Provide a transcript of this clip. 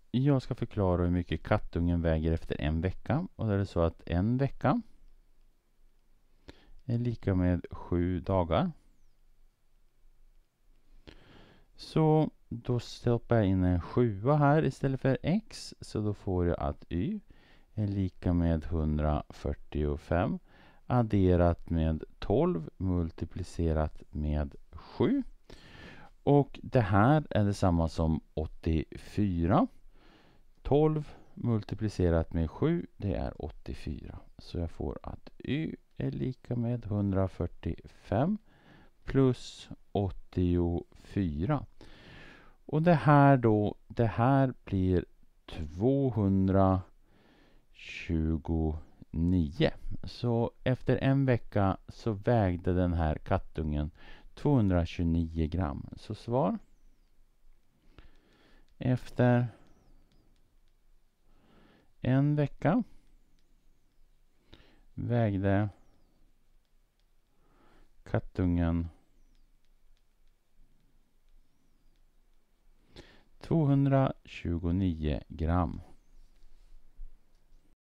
Jag ska förklara hur mycket kattungen väger efter en vecka. Och då är det så att en vecka är lika med 7 dagar. Så då stoppar jag in en 7 här istället för x. Så då får jag att y är lika med 145 adderat med 12 multiplicerat med 7. Och det här är detsamma som 84. 12 multiplicerat med 7, det är 84. Så jag får att y är lika med 145 plus 84. Och det här blir 229. Så efter en vecka så vägde den här kattungen 229 gram. Så svar. Efter en vecka vägde kattungen 229 gram.